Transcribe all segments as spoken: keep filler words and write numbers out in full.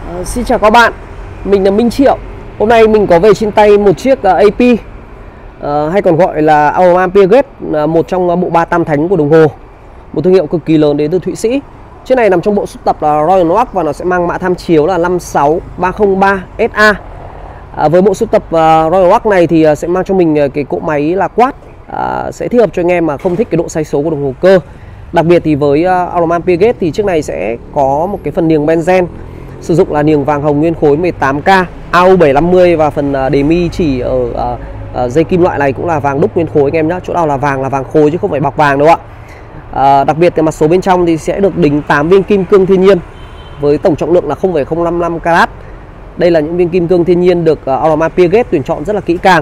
Uh, xin chào các bạn, mình là Minh Triệu. Hôm nay mình có về trên tay một chiếc uh, a pê uh, hay còn gọi là Audemars Piguet, uh, một trong uh, bộ ba tam thánh của đồng hồ, một thương hiệu cực kỳ lớn đến từ Thụy Sĩ. Chiếc này nằm trong bộ sưu tập là Royal Watch và nó sẽ mang mã tham chiếu là năm sáu ba không ba S A. Uh, với bộ sưu tập uh, Royal Watch này thì uh, sẽ mang cho mình uh, cái cỗ máy là quát, uh, sẽ thích hợp cho anh em mà không thích cái độ xoay số của đồng hồ cơ. Đặc biệt thì với uh, Audemars Piguet thì chiếc này sẽ có một cái phần niềng benzen, sử dụng là niềng vàng hồng nguyên khối mười tám K A U bảy năm mươi, và phần uh, đề mi chỉ ở uh, uh, dây kim loại này cũng là vàng đúc nguyên khối anh em nhé. Chỗ nào là vàng là vàng khối chứ không phải bọc vàng đâu ạ. uh, Đặc biệt cái mặt số bên trong thì sẽ được đính tám viên kim cương thiên nhiên với tổng trọng lượng là không phẩy không năm năm carat. Đây là những viên kim cương thiên nhiên được uh, Audemars Piguet tuyển chọn rất là kỹ càng.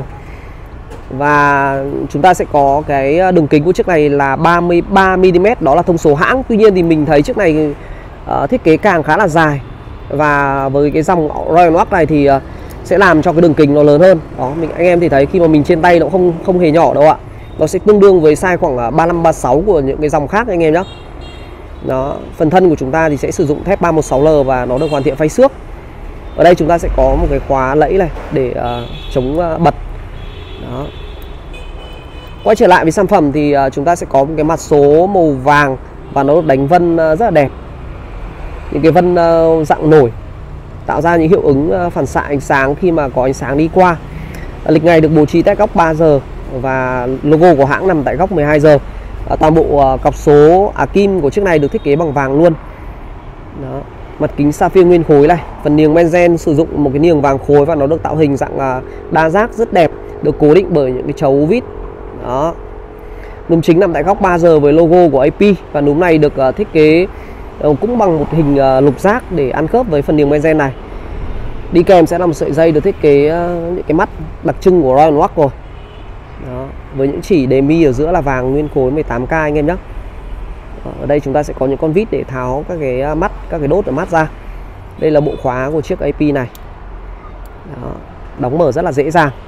Và chúng ta sẽ có cái đường kính của chiếc này là ba mươi ba mi li mét, đó là thông số hãng. Tuy nhiên thì mình thấy chiếc này uh, thiết kế càng khá là dài, và với cái dòng Royal Watch này thì uh, sẽ làm cho cái đường kính nó lớn hơn. Đó, mình anh em thì thấy khi mà mình trên tay nó không không hề nhỏ đâu ạ. Nó sẽ tương đương với size khoảng ba mươi lăm ba mươi sáu của những cái dòng khác anh em nhé. Đó, phần thân của chúng ta thì sẽ sử dụng thép ba một sáu L và nó được hoàn thiện phay xước. Ở đây chúng ta sẽ có một cái khóa lẫy này để uh, chống uh, bật. Đó. Quay trở lại với sản phẩm thì uh, chúng ta sẽ có một cái mặt số màu vàng và nó được đánh vân uh, rất là đẹp. Những cái vân uh, dạng nổi tạo ra những hiệu ứng uh, phản xạ ánh sáng khi mà có ánh sáng đi qua. uh, Lịch ngày được bố trí tại góc ba giờ và logo của hãng nằm tại góc mười hai giờ. uh, Toàn bộ uh, cọc số ả kim của chiếc này được thiết kế bằng vàng luôn. Đó. Mặt kính sapphire nguyên khối này, phần niềng benzen sử dụng một cái niềng vàng khối và nó được tạo hình dạng uh, đa giác rất đẹp, được cố định bởi những cái chấu vít. Đó. Núm chính nằm tại góc ba giờ với logo của a pê, và núm này được uh, thiết kế uh, cũng bằng một hình uh, lục giác để ăn khớp với phần niềng benzen này. Đi kèm sẽ là một sợi dây được thiết kế uh, những cái mắt đặc trưng của Royal Watch rồi. Đó. Với những chỉ đề mi ở giữa là vàng nguyên khối mười tám K anh em nhé. Ở đây chúng ta sẽ có những con vít để tháo các cái mắt, các cái đốt ở mắt ra. Đây là bộ khóa của chiếc a pê này. Đó. Đóng mở rất là dễ dàng.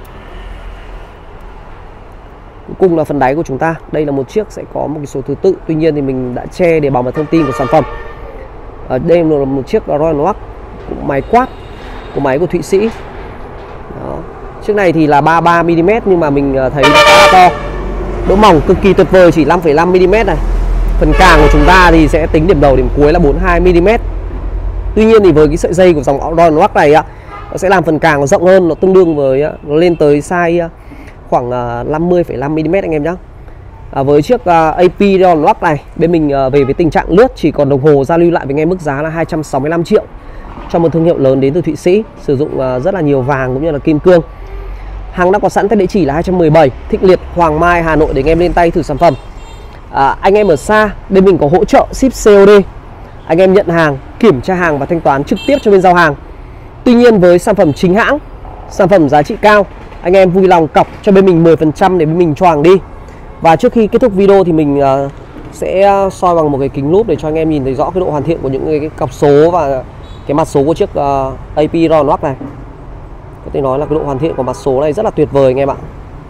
Cuối cùng là phần đáy của chúng ta. Đây là một chiếc sẽ có một cái số thứ tự, tuy nhiên thì mình đã che để bảo mật thông tin của sản phẩm. Ở đây là một chiếc Royal Watch máy quát của máy của Thụy Sĩ. Đó. Chiếc này thì là ba mươi ba mi li mét nhưng mà mình thấy nó khá là to. Độ mỏng cực kỳ tuyệt vời, chỉ năm phẩy năm mi li mét này. Phần càng của chúng ta thì sẽ tính điểm đầu điểm cuối là bốn mươi hai mi li mét. Tuy nhiên thì với cái sợi dây của dòng Royal Watch này á, nó sẽ làm phần càng nó rộng hơn, nó tương đương với nó lên tới size khoảng năm mươi phẩy năm mi li mét anh em nhé. À, với chiếc uh, a pê Royal Watch này, bên mình uh, về với tình trạng lướt chỉ còn đồng hồ, giao lưu lại với anh em mức giá là hai trăm sáu mươi lăm triệu cho một thương hiệu lớn đến từ Thụy Sĩ, sử dụng uh, rất là nhiều vàng cũng như là kim cương. Hàng đã có sẵn tại địa chỉ là hai trăm mười bảy Thịnh Liệt, Hoàng Mai, Hà Nội để anh em lên tay thử sản phẩm. À, anh em ở xa, bên mình có hỗ trợ ship xê ô đê. Anh em nhận hàng, kiểm tra hàng và thanh toán trực tiếp cho bên giao hàng. Tuy nhiên với sản phẩm chính hãng, sản phẩm giá trị cao, anh em vui lòng cọc cho bên mình mười phần trăm để bên mình cho hàng đi. Và trước khi kết thúc video thì mình uh, sẽ soi bằng một cái kính lúp để cho anh em nhìn thấy rõ cái độ hoàn thiện của những cái, cái cọc số và cái mặt số của chiếc uh, a pê Royal Watch này. Có thể nói là cái độ hoàn thiện của mặt số này rất là tuyệt vời anh em ạ.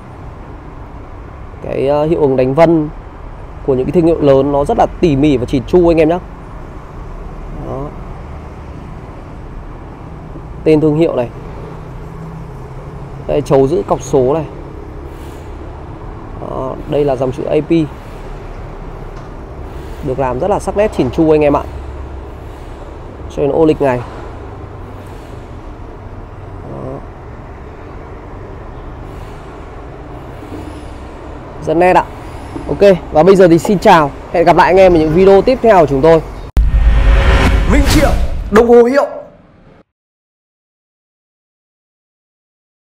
Cái uh, hiệu ứng đánh vân của những cái thương hiệu lớn nó rất là tỉ mỉ và chỉn chu anh em nhé. Đó. Tên thương hiệu này. Đây, chấu giữ cọc số này. Đó, đây là dòng chữ a pê, được làm rất là sắc nét chỉn chu anh em ạ. Cho nên ô lịch này. Đó. Rất nét ạ. Ok, và bây giờ thì xin chào, hẹn gặp lại anh em ở những video tiếp theo của chúng tôi. Minh Triệu, đồng hồ hiệu